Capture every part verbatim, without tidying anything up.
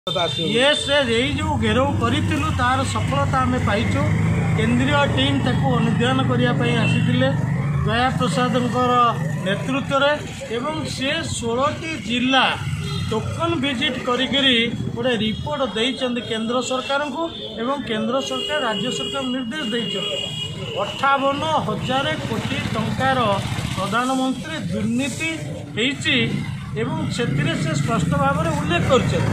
ये से यही जो घेराव करूँ तार सफलता आम पाइचु। केंद्रीय टीम ताको अनुध्यान करने आसी दया प्रसाद नेतृत्व में से षोलटी जिला टोकन विजिट करी गोटे रिपोर्ट देइचंदी केंद्र सरकार को एवं केंद्र सरकार राज्य सरकार निर्देश देइचंदी अठावन हजार कोटी टंकार प्रधानमंत्री दुर्नीति होइची एवं से स्पष्ट भाव में उल्लेख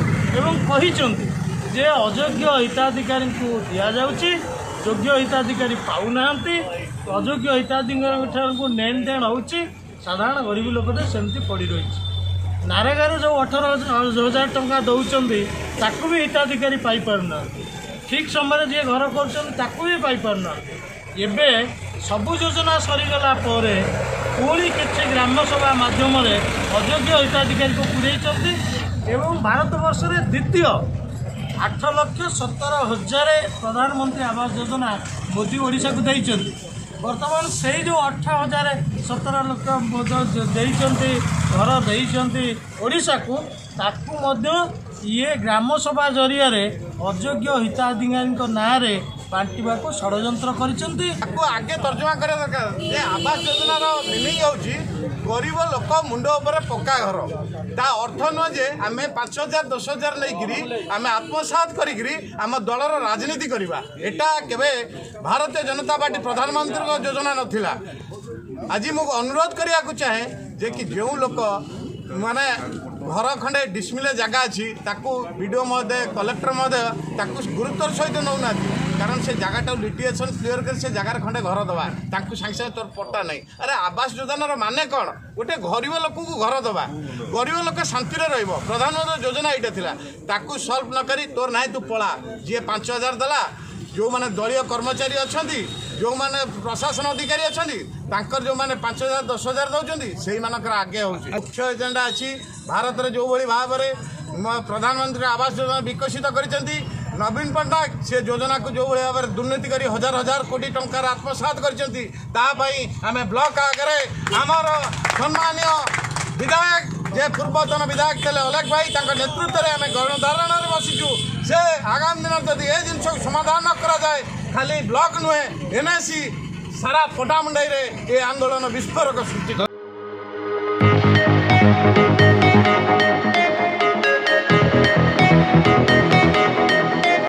कर अयोग्य हिताधिकारी को दि जाऊँगी योग्य हिताधिकारी पाऊना अयोग्य हिताधिकारी को लेन देन होची साधारण गरीब लोकटे सेमती पड़ रही नारेगार जो अठारह हजार टंका दौरान ताकू भी हिताधिकारी पाइपारना ठीक समय जी घर कर पाइपारना एवं सबू योजना सरीगला पुणी किसी ग्रामसभा मध्यम अयोग्य हिताधिकारी को पूरे एवं भारत वर्ष में द्वितीय आठ लक्ष सतर हजार प्रधानमंत्री आवास योजना मोदी ओडिशा को देते बर्तमान से जो अठ हजार सतर लक्ष देते घर देते ओडिशा को ताकू ये ग्रामसभा जरिया अयोग्य हिताधिकारी ना बांटा को षड्यंत्र कर आगे तर्जमा करा दरकार आवास योजनार मिनिंग होची गरीब लोक मुंड उपर पक्का घर ता अर्थ नुह जे आम पांच हजार दस हजार नहीं आम आत्मसात करी आम दलर राजनीति करवा एटा केबे भारतीय जनता पार्टी प्रधानमंत्री योजना नथिला। आज मु अनुरोध करिया चाहे जे कि जो लोक माने घर खंडे डिसमिले जगह अच्छी ताकू वीडियो महोदय कलेक्टर महोदय ताकू गुरुत्वर सहित नौना कारण से जगह लिटिगेशन क्लीयर कर से जगार खंडे घर दवा ताकू सागे सागे तोर पट्टा नहीं अरे आवास योजनार माने कौन गोटे गरीब लोक को घर दवा गरीब लोक शांति रहिबो प्रधानमंत्री योजना यहाँ थिला ताकू सल्व न करी तोर ना तू पला जी पांच हजार दला जो माने दलीय कर्मचारी अच्छा जो माने प्रशासन अधिकारी अच्छा तांकर जो माने पांच हजार दस हजार दौरान से मानकर आगे हो मुख्य एजेंडा अच्छी भारत में जो भाई भाव में प्रधानमंत्री आवास योजना विकसित कर नवीन पट्टनायक से योजना को जो भाई भाव दुर्नीति कर हजार हजार कोटी टंकार आत्मसात कर ब्लॉक आगे आमर सम्मानीय विधायक जे पूर्वतन विधायक थे अलेख भाई नेतृत्व में आम गणधारण बसीचु से आगामी दिन जब ये जिन समाधान न करा जाए खाली ब्लॉक नुहे एनएसी सारा पटामुंडाई ये आंदोलन विस्फोरक सृष्टि।